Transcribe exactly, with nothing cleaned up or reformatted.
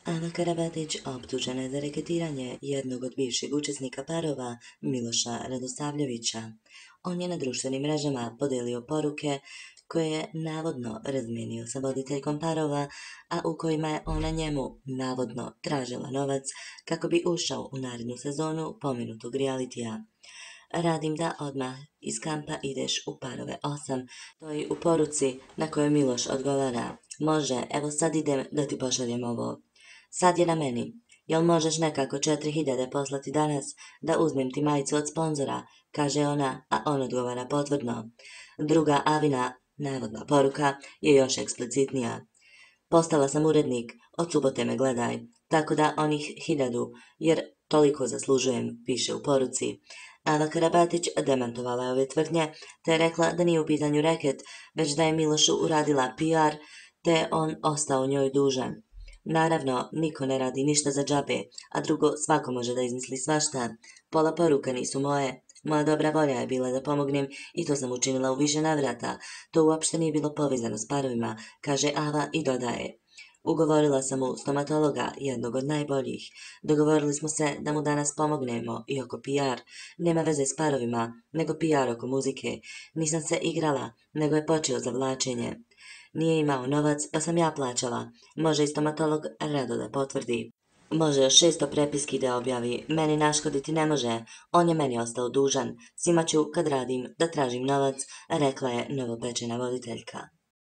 Ana Karabatić optužena je za reketiranje jednog od bivših učesnika parova, Miloša Radosavljevića. On je na društvenim mrežama podelio poruke koje je navodno razmijenio sa voditeljkom parova, a u kojima je ona njemu navodno tražila novac kako bi ušao u narednu sezonu pomenutog realitija. Radim da odmah iz kampa ideš u parove osam, stoji u poruci na kojoj Miloš odgovara: može, evo sad idem da ti pošaljem ovo. Sad je na meni. Jel možeš nekako četiri hiljade poslati danas da uzmem ti majicu od sponzora, kaže ona, a on odgovara potvrdno. Druga Avina, navodna poruka, je još eksplicitnija. Postala sam urednik, od subote me gledaj, tako da onih hiljadu, jer toliko zaslužujem, piše u poruci. Ana Karabatić demantovala je ove tvrdnje, te je rekla da nije u pitanju reket, već da je Milošu uradila P R, te je on ostao njoj dužan. Naravno, niko ne radi ništa za džabe, a drugo, svako može da izmisli svašta. Pola poruka nisu moje. Moja dobra volja je bila da pomognem i to sam učinila u više navrata. To uopšte nije bilo povezano s parovima, kaže Ava i dodaje: ugovorila sam u stomatologa, jednog od najboljih. Dogovorili smo se da mu danas pomognemo i oko P R. Nema veze s parovima, nego P R oko muzike. Nisam se igrala, nego je počeo zavlačenje. Nije imao novac, pa sam ja plaćala. Može i stomatolog rado da potvrdi. Može još šesto prepiski da objavi, meni naškoditi ne može, on je meni ostao dužan. Svima ću, kad radim, da tražim novac, rekla je novopečena voditeljka.